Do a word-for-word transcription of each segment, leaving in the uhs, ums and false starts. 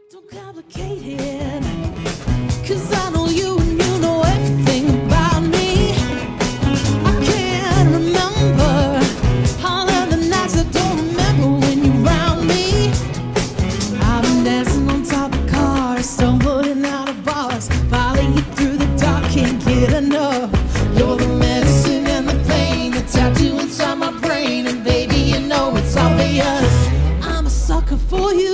Don't complicate it, 'cause I know you and you know everything about me. I can't remember all of the nights I don't remember when you're around me. I've been dancing on top of cars, stumbling out of bars, following you through the dark, can't get enough. You're the medicine and the pain, the tattoo inside my brain, and baby, you know it's obvious. I'm a sucker for you.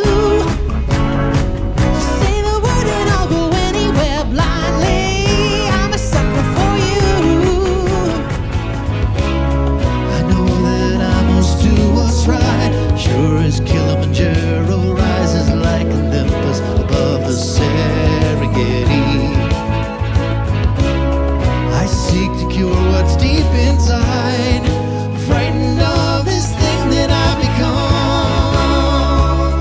Sure as Kilimanjaro rises like Olympus above the Serengeti. I seek to cure what's deep inside, frightened of this thing that I've become.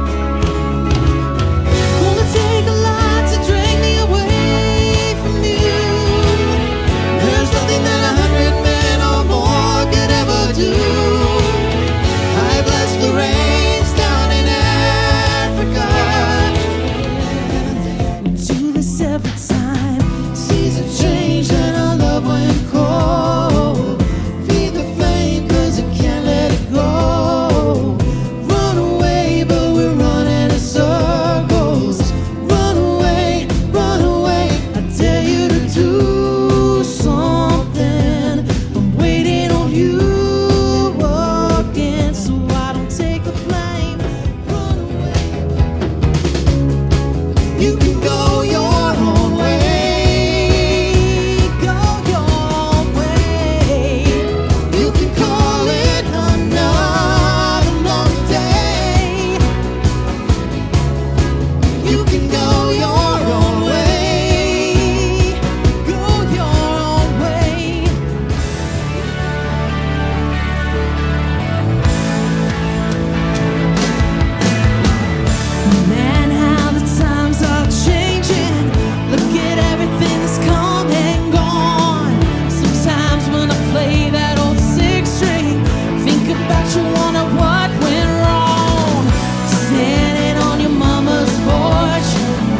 Gonna take a lot to drag me away from you. There's nothing that a hundred men or more could ever do. The rains down in Africa. We do this every time. Seasons change and our love went cold. Feed the flame 'cause I can't let it go. Run away, but we're running in circles. Run away, run away. I dare you to do something. I'm waiting on you again, so take the blame, run away. You can go your own way, go your own way. You can call it another long day. You can go your own way, go your own way. Man, how the times are changing. Look at everything that's come and gone. Sometimes when I play that old six string, think about you, wonder what went wrong. Standing on your mama's porch,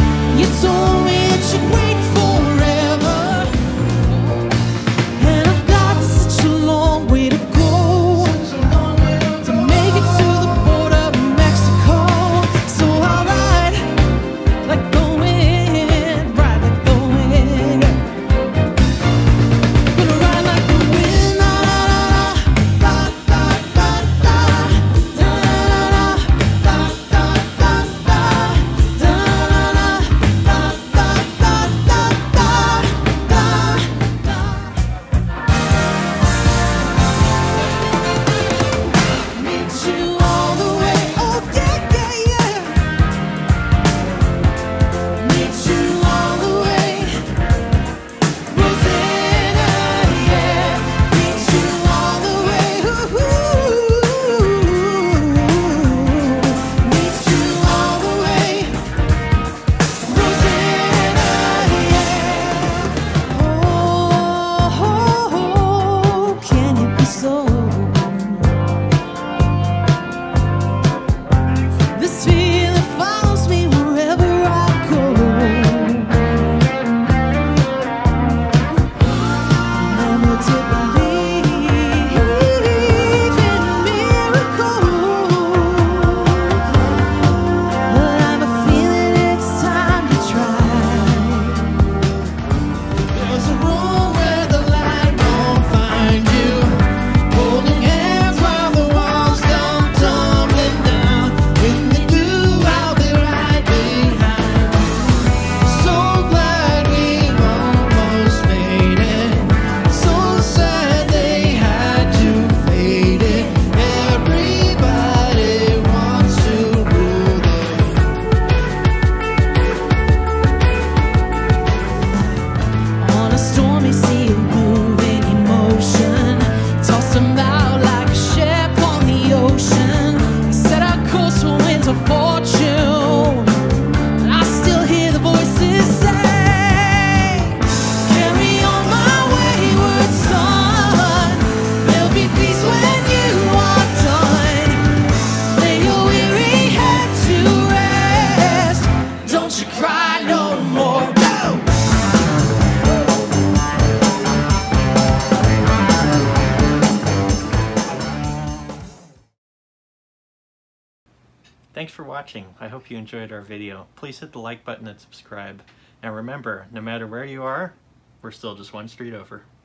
Thanks for watching. I hope you enjoyed our video. Please hit the like button and subscribe. And remember, no matter where you are, we're still just one street over.